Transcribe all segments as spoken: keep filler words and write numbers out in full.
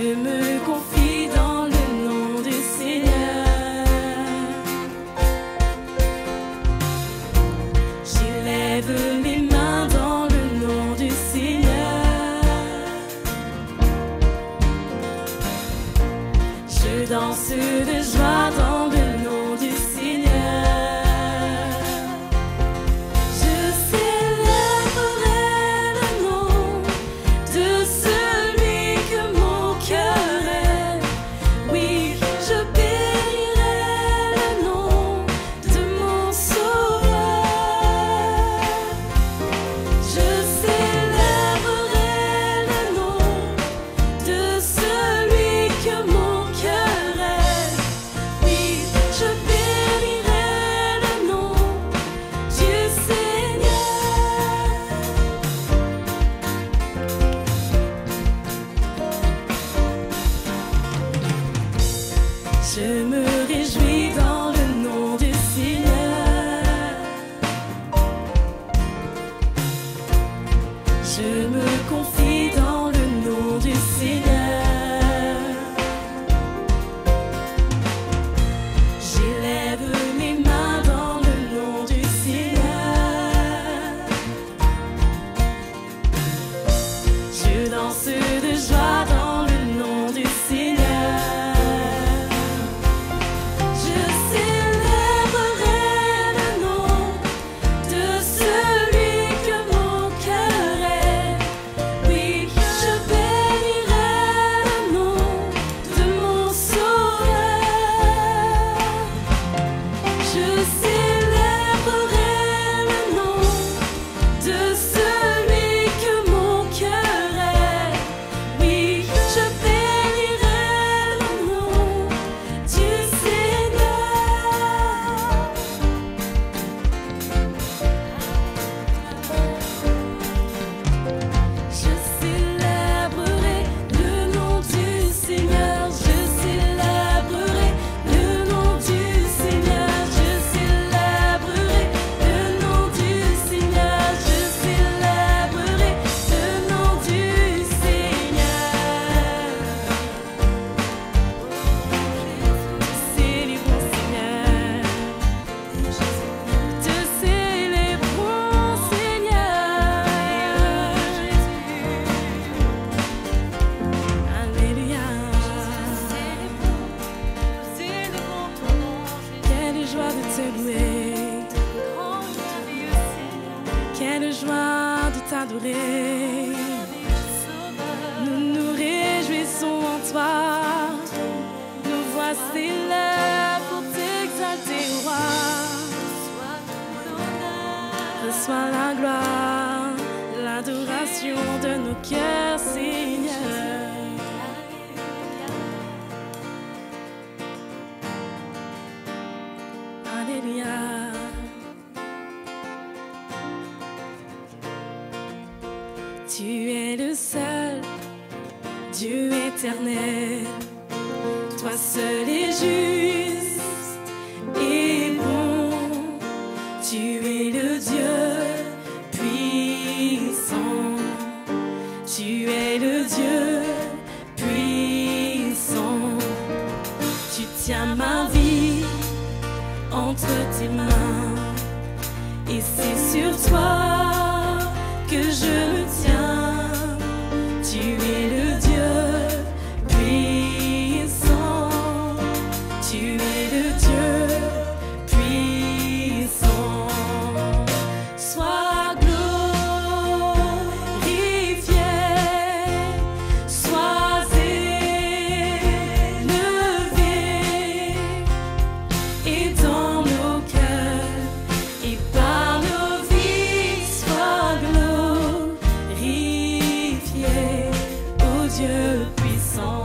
Je me confie dans le nom du Seigneur. J'élève mes mains dans le nom du Seigneur. Je danse de joie dans le nom du Seigneur. Je me réjouis dans le nom du Seigneur. Je me confie dans le nom du Seigneur. J'élève mes mains dans le nom du Seigneur. Je danse de joie dans le nom du Seigneur. Quelle joie de t'adorer. Nous nous réjouissons en toi. Nous voici là pour t'exalter, roi. Reçois la gloire, l'adoration de nos cœurs, Seigneur. Alléluia. Tu es le seul Dieu éternel, toi seul est juste et bon. Tu es le Dieu puissant, tu es le Dieu puissant. Tu tiens ma vie entre tes mains et c'est sur toi que je me tiens. Tu es le Dieu puissant, tu es le Dieu puissant. Sois glorifié, sois élevé, et dans nos cœurs et par nos vies, sois glorifié, ô Dieu puissant.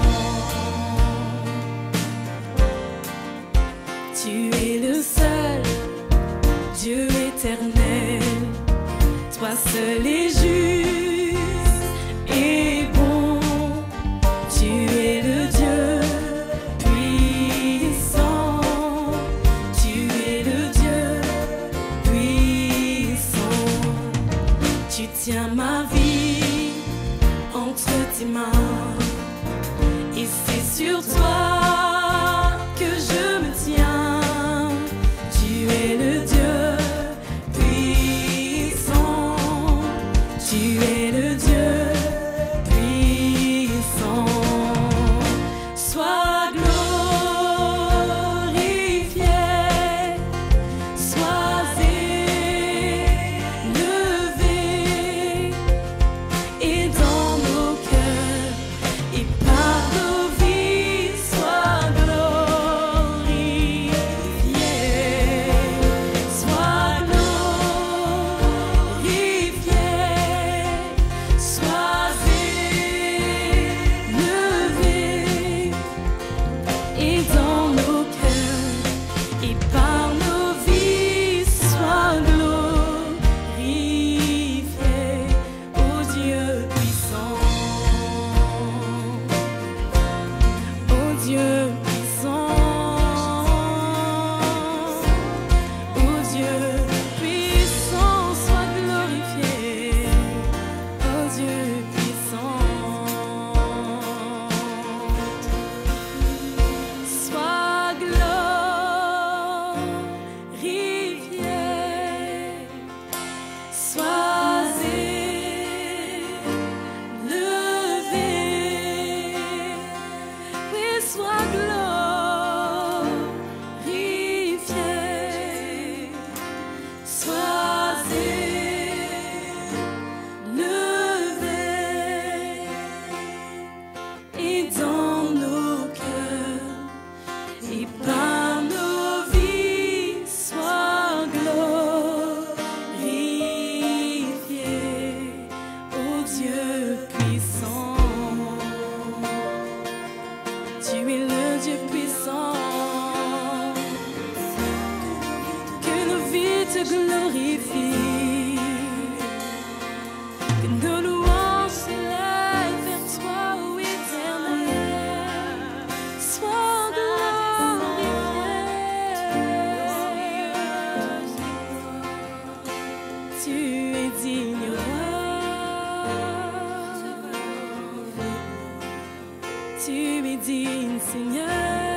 Tu es le seul Dieu éternel, toi seul est juste et bon. Tu es le Dieu puissant, tu es le Dieu puissant. Tu tiens ma vie entre tes mains et sur toi que je me tiens. Tu es le Dieu puissant. Tu es le Dieu puissant. Sois glorifié, sois élevé, et dans nos cœurs et par nos vies, sois glorifié, sois glorifié, sois élevé, et dans nos cœurs et par nos vies, sois glorifié, ô Dieu puissant, ô Dieu puissant, ô Dieu puissant, sois glorifié, ô Dieu puissant. Sois glorifié, sois élevé, oui, sois glorifié, sois élevé, et dans nos cœurs et par nos vies, sois glorifié, ô Dieu puissant. Tu es le Dieu puissant, que nos vies te glorifient, que nos louanges s'élèvent vers toi, ô Éternel. Sois glorifié, tu es digne, roi. Tu es digne, Seigneur.